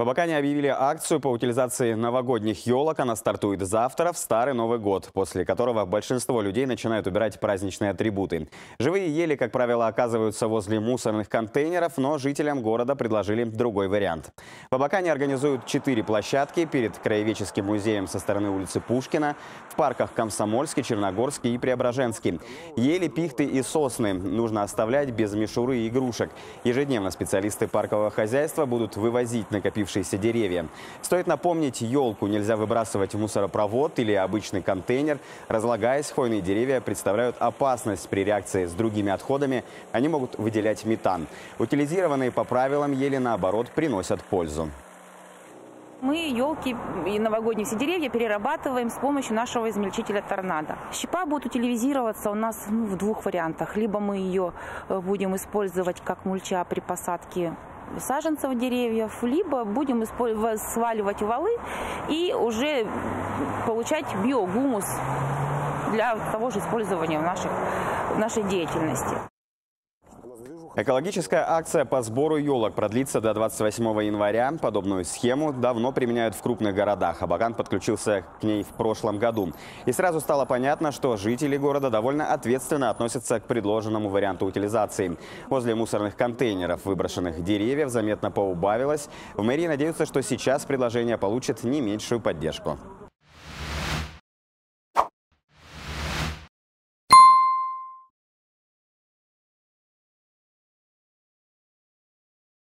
В Абакане объявили акцию по утилизации новогодних елок. Она стартует завтра, в Старый Новый год, после которого большинство людей начинают убирать праздничные атрибуты. Живые ели, как правило, оказываются возле мусорных контейнеров, но жителям города предложили другой вариант. В Абакане организуют 4 площадки: перед Краеведческим музеем со стороны улицы Пушкина, в парках Комсомольский, Черногорский и Преображенский. Ели, пихты и сосны нужно оставлять без мишуры и игрушек. Ежедневно специалисты паркового хозяйства будут вывозить накопившиеся деревья. Стоит напомнить, елку нельзя выбрасывать в мусоропровод или обычный контейнер. Разлагаясь, хвойные деревья представляют опасность при реакции с другими отходами. Они могут выделять метан. Утилизированные по правилам ели, наоборот, приносят пользу. Мы елки и новогодние все деревья перерабатываем с помощью нашего измельчителя «Торнадо». Щепа будет утилизироваться у нас в 2 вариантах. Либо мы ее будем использовать как мульча при посадке саженцев деревьев, либо будем сваливать валы и уже получать биогумус для того же использования в нашей деятельности. Экологическая акция по сбору елок продлится до 28 января. Подобную схему давно применяют в крупных городах. Абакан подключился к ней в прошлом году. И сразу стало понятно, что жители города довольно ответственно относятся к предложенному варианту утилизации. Возле мусорных контейнеров выброшенных деревьев заметно поубавилось. В мэрии надеются, что сейчас предложение получит не меньшую поддержку.